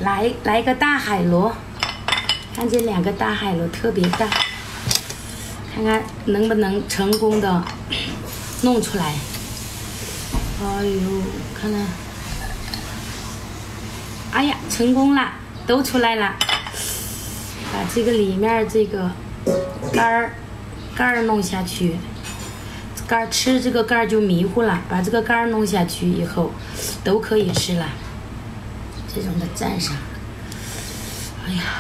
来一个大海螺，看见2个大海螺特别大，看看能不能成功的弄出来。哎呦，看看，哎呀，成功了，都出来了。把这个里面这个干儿弄下去，吃这个干儿就迷糊了，把这个干儿弄下去以后，都可以吃了。这种的蘸上，哎呀，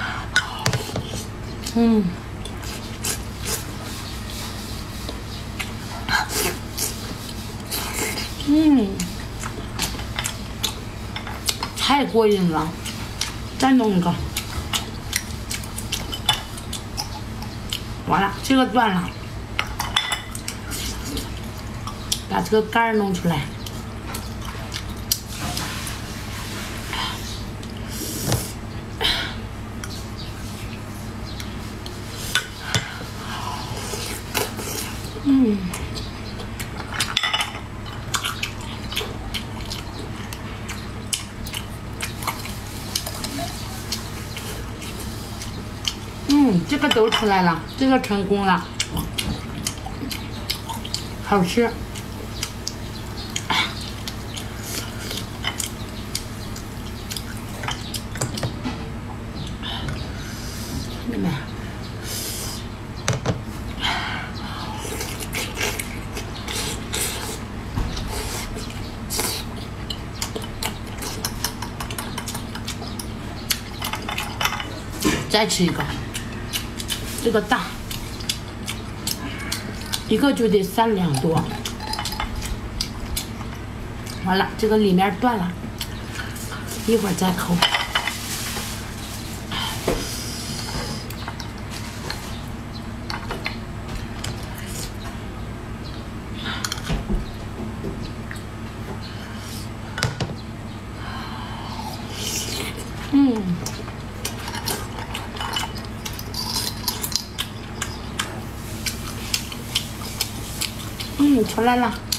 太过瘾了，再弄一个。完了，这个断了，把这个干儿弄出来。这个都出来了，这个成功了，好吃。你们，再吃一个。这个大，一个就得3两多。完了，这个里面断了，一会儿再抠。出来了。